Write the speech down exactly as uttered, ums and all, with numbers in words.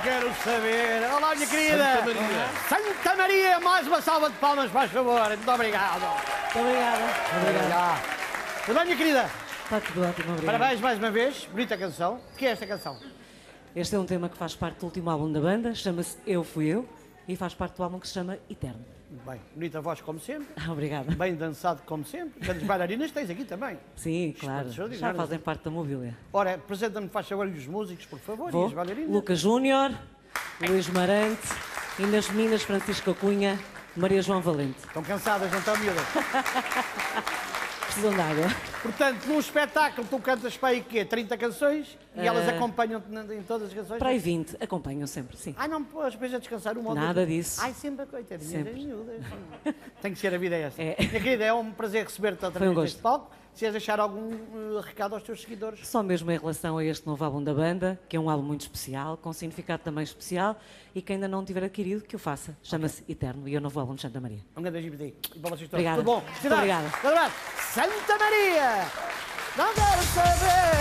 quero saber. Olá, minha querida. Santa Maria. Santa Maria, mais uma salva de palmas, faz favor. Muito obrigado. Muito obrigada. Obrigado. Tudo bem, minha querida? Está tudo ótimo, obrigada. Parabéns mais uma vez. Bonita canção. O que é esta canção? Este é um tema que faz parte do último álbum da banda, chama-se Eu Fui Eu, e faz parte do álbum que se chama Eterno. Bem, bonita voz como sempre. Obrigada. Bem dançado como sempre. Grandes bailarinas tens aqui também. Sim, claro. Já fazem parte da mobília. Ora, apresenta-me, faz favor, os músicos, por favor, Vou. e as bailarinas. Lucas Júnior, Luís Marante, Inês Minas, Francisca Cunha, Maria João Valente. Estão cansadas, não estão miúdas? Precisam de água. Portanto, num espetáculo tu cantas para aí quê? trinta canções? E elas Eh, acompanham-te na- em todas as canções? Para aí vinte, acompanham sempre, sim. Ai, não pôs depois a descansar uma ou Nada duas? disso. Ai, sempre a coitadinha das Sempre. miúdas. Tem que ser, a vida é essa. É. Minha querida, é um prazer receber-te outra Foi um vez neste gosto. palco. Se ias deixar algum eh, recado aos teus seguidores? Só mesmo em relação a este novo álbum da banda, que é um álbum muito especial, com significado também especial, e que ainda não tiver adquirido, que o faça. Chama-se Eterno e é o novo álbum de Santa Maria. Um grande beijinho para ti. E para vocês todos. Obrigada. Tudo bom? Muito Cidade. obrigada. Um abraço. Santa Maria! Não quero saber!